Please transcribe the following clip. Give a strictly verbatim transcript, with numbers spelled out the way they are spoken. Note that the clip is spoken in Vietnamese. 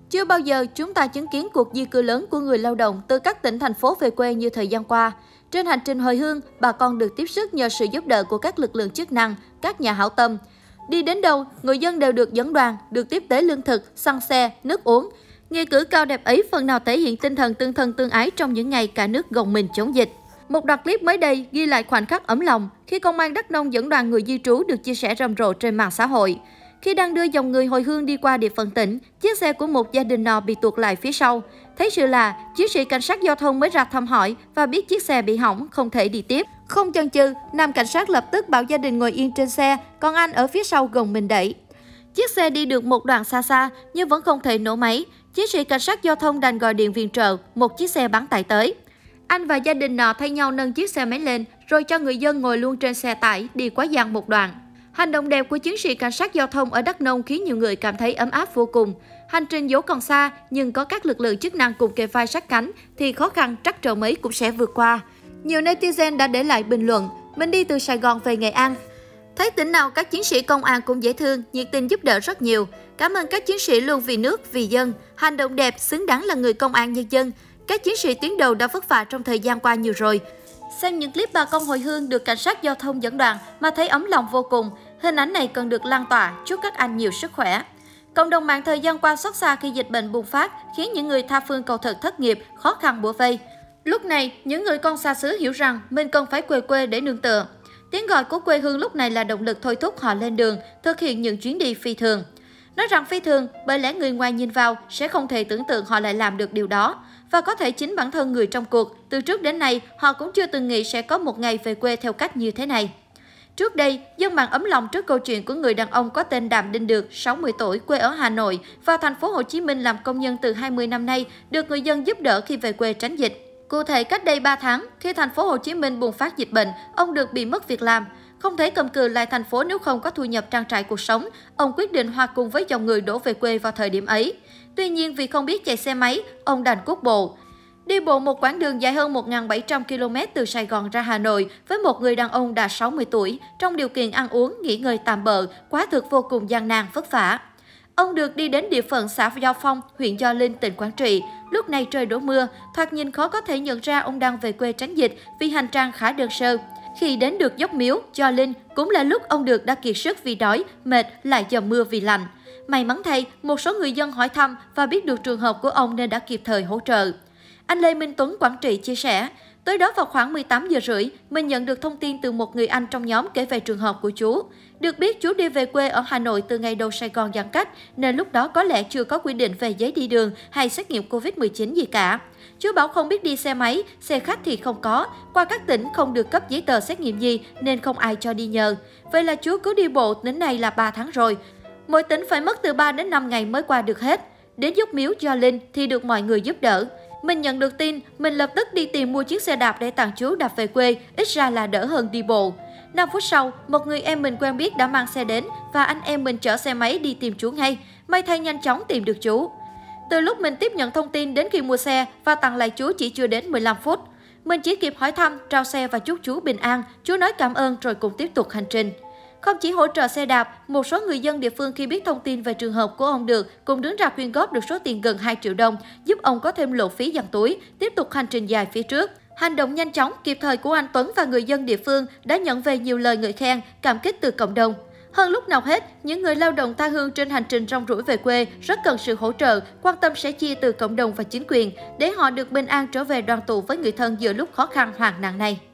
Chưa bao giờ chúng ta chứng kiến cuộc di cư lớn của người lao động từ các tỉnh, thành phố về quê như thời gian qua. Trên hành trình hồi hương, bà con được tiếp sức nhờ sự giúp đỡ của các lực lượng chức năng, các nhà hảo tâm. Đi đến đâu, người dân đều được dẫn đoàn, được tiếp tế lương thực, xăng xe, nước uống. Nghĩa cử cao đẹp ấy phần nào thể hiện tinh thần tương thân tương ái trong những ngày cả nước gồng mình chống dịch. Một đoạn clip mới đây ghi lại khoảnh khắc ấm lòng khi Công an Đắk Nông dẫn đoàn người di trú được chia sẻ rầm rộ trên mạng xã hội. Khi đang đưa dòng người hồi hương đi qua địa phận tỉnh, chiếc xe của một gia đình nọ bị tuột lại phía sau. Thấy sự lạ, chiến sĩ cảnh sát giao thông mới ra thăm hỏi và biết chiếc xe bị hỏng, không thể đi tiếp. Không chần chừ, nam cảnh sát lập tức bảo gia đình ngồi yên trên xe, còn anh ở phía sau gồng mình đẩy. Chiếc xe đi được một đoạn xa xa nhưng vẫn không thể nổ máy. Chiến sĩ cảnh sát giao thông đành gọi điện viện trợ, một chiếc xe bán tải tới. Anh và gia đình nọ thay nhau nâng chiếc xe máy lên, rồi cho người dân ngồi luôn trên xe tải đi quá giang một đoạn. Hành động đẹp của chiến sĩ cảnh sát giao thông ở Đắk Nông khiến nhiều người cảm thấy ấm áp vô cùng. Hành trình dẫu còn xa, nhưng có các lực lượng chức năng cùng kề vai sát cánh thì khó khăn trắc trở mấy cũng sẽ vượt qua. Nhiều netizen đã để lại bình luận, mình đi từ Sài Gòn về Nghệ An. Thấy tỉnh nào các chiến sĩ công an cũng dễ thương, nhiệt tình giúp đỡ rất nhiều. Cảm ơn các chiến sĩ luôn vì nước, vì dân. Hành động đẹp, xứng đáng là người công an nhân dân. Các chiến sĩ tuyến đầu đã vất vả trong thời gian qua nhiều rồi. Xem những clip bà con hồi hương được cảnh sát giao thông dẫn đoàn mà thấy ấm lòng vô cùng. Hình ảnh này cần được lan tỏa, chúc các anh nhiều sức khỏe. Cộng đồng mạng thời gian qua xót xa khi dịch bệnh bùng phát khiến những người tha phương cầu thực thất nghiệp, khó khăn bủa vây. Lúc này, những người con xa xứ hiểu rằng mình cần phải quê quê để nương tựa. Tiếng gọi của quê hương lúc này là động lực thôi thúc họ lên đường, thực hiện những chuyến đi phi thường. Nói rằng phi thường bởi lẽ người ngoài nhìn vào sẽ không thể tưởng tượng họ lại làm được điều đó. Và có thể chính bản thân người trong cuộc, từ trước đến nay họ cũng chưa từng nghĩ sẽ có một ngày về quê theo cách như thế này. Trước đây, dân mạng ấm lòng trước câu chuyện của người đàn ông có tên Đàm Đinh Được, sáu mươi tuổi, quê ở Hà Nội, vào thành phố Hồ Chí Minh làm công nhân từ hai mươi năm nay, được người dân giúp đỡ khi về quê tránh dịch. Cụ thể, cách đây ba tháng, khi thành phố Hồ Chí Minh bùng phát dịch bệnh, ông Được bị mất việc làm. Không thể cầm cự lại thành phố nếu không có thu nhập trang trải cuộc sống, ông quyết định hòa cùng với dòng người đổ về quê vào thời điểm ấy. Tuy nhiên, vì không biết chạy xe máy, ông đành cuốc bộ. Đi bộ một quãng đường dài hơn một nghìn bảy trăm ki lô mét từ Sài Gòn ra Hà Nội với một người đàn ông đã sáu mươi tuổi, trong điều kiện ăn uống, nghỉ ngơi tạm bợ, quá thực vô cùng gian nan, vất vả. Ông Được đi đến địa phận xã Gio Phong, huyện Gio Linh, tỉnh Quảng Trị. Lúc này trời đổ mưa, thoạt nhìn khó có thể nhận ra ông đang về quê tránh dịch vì hành trang khá đơn sơ. Khi đến được dốc Miếu, Gio Linh, cũng là lúc ông Được đã kiệt sức vì đói, mệt, lại dầm mưa vì lạnh. May mắn thay, một số người dân hỏi thăm và biết được trường hợp của ông nên đã kịp thời hỗ trợ. Anh Lê Minh Tuấn, Quảng Trị chia sẻ, tới đó vào khoảng mười tám giờ rưỡi, mình nhận được thông tin từ một người anh trong nhóm kể về trường hợp của chú. Được biết, chú đi về quê ở Hà Nội từ ngày đầu Sài Gòn giãn cách, nên lúc đó có lẽ chưa có quy định về giấy đi đường hay xét nghiệm Covid mười chín gì cả. Chú bảo không biết đi xe máy, xe khách thì không có, qua các tỉnh không được cấp giấy tờ xét nghiệm gì nên không ai cho đi nhờ. Vậy là chú cứ đi bộ đến nay là ba tháng rồi. Mỗi tỉnh phải mất từ ba đến năm ngày mới qua được hết. Đến dốc Miếu Gio Linh thì được mọi người giúp đỡ. Mình nhận được tin, mình lập tức đi tìm mua chiếc xe đạp để tặng chú đạp về quê, ít ra là đỡ hơn đi bộ. năm phút sau, một người em mình quen biết đã mang xe đến và anh em mình chở xe máy đi tìm chú ngay. May thay nhanh chóng tìm được chú. Từ lúc mình tiếp nhận thông tin đến khi mua xe và tặng lại chú chỉ chưa đến mười lăm phút. Mình chỉ kịp hỏi thăm, trao xe và chúc chú bình an, chú nói cảm ơn rồi cùng tiếp tục hành trình. Không chỉ hỗ trợ xe đạp, một số người dân địa phương khi biết thông tin về trường hợp của ông Được cùng đứng ra quyên góp được số tiền gần hai triệu đồng, giúp ông có thêm lộ phí dằn túi, tiếp tục hành trình dài phía trước. Hành động nhanh chóng, kịp thời của anh Tuấn và người dân địa phương đã nhận về nhiều lời ngợi khen, cảm kích từ cộng đồng. Hơn lúc nào hết, những người lao động tha hương trên hành trình rong ruổi về quê rất cần sự hỗ trợ, quan tâm sẻ chia từ cộng đồng và chính quyền để họ được bình an trở về đoàn tụ với người thân giữa lúc khó khăn hoạn nạn này.